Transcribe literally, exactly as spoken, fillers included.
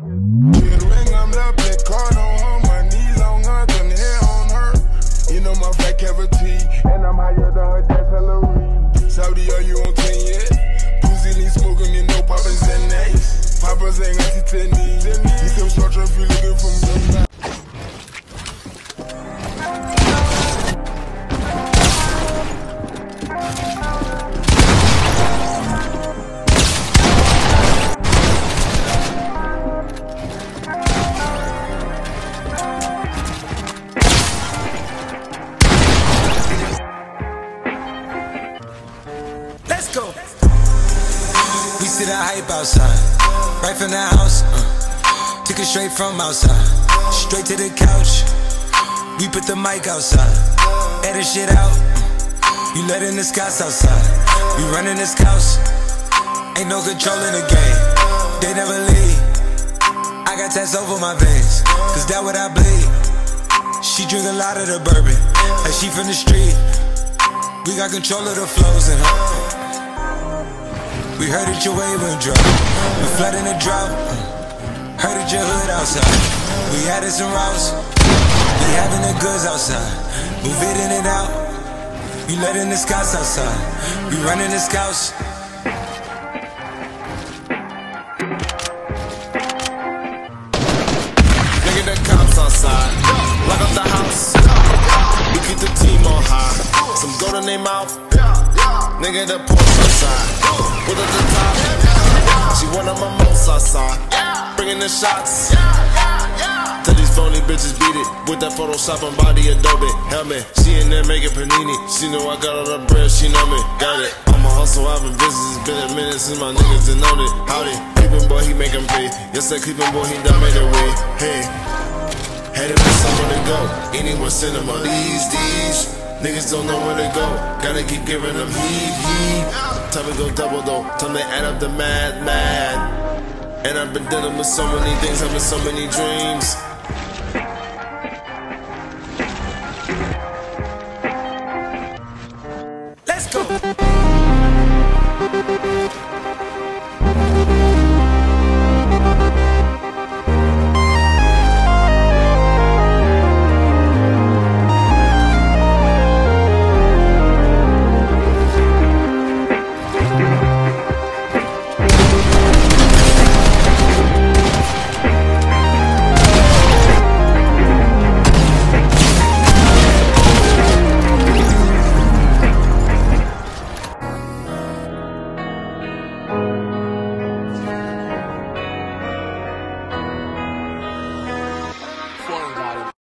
Ring, I'm the black card on her, my knees on her, done hair on her. You know my fat cavity, and I'm higher than her dad's salary. Saudi, are you on ten yet? Pussy lean smoking, you know Papa's and Ace. Papa's ain't got to ten knees. He still structure if you looking for me. Let's go. We see the hype outside, right from the house. Uh, took it straight from outside, straight to the couch. We put the mic outside, edit shit out. You letting the Scotts outside. We running this house. Ain't no control in the game. They never leave. I got tats over my veins, cause that what I bleed. She drink a lot of the bourbon, like she from the street. We got control of the flows in her. We heard that your wave went dry. We flood in the drought. Heard that your hood outside. We added some routes. We having the goods outside. Move it in and out. We letting the Scotts outside. We running the Scouts. Nigga, the cops outside. Lock up the house. We keep the team on high. Some gold in their mouth. Nigga, the Porsche outside. With at the top. She one of my most outside. Bringing the shots. Tell these phony bitches beat it. With that Photoshop and body Adobe. Helmet. She in there making panini. She know I got all the bread. She know me. Got it. I'm a hustle. I've been busy. It's been a minute since my niggas done known it. Howdy. Creepin' boy, he make him pay. Yes, that creepin' boy, he done made it way. Hey. Headed for somewhere to go. Anyone send them on these, these. Niggas don't know where to go. Gotta keep giving them heat, heat. Time to go double though. Time to add up the mad, mad. And I've been dealing with so many things, having so many dreams.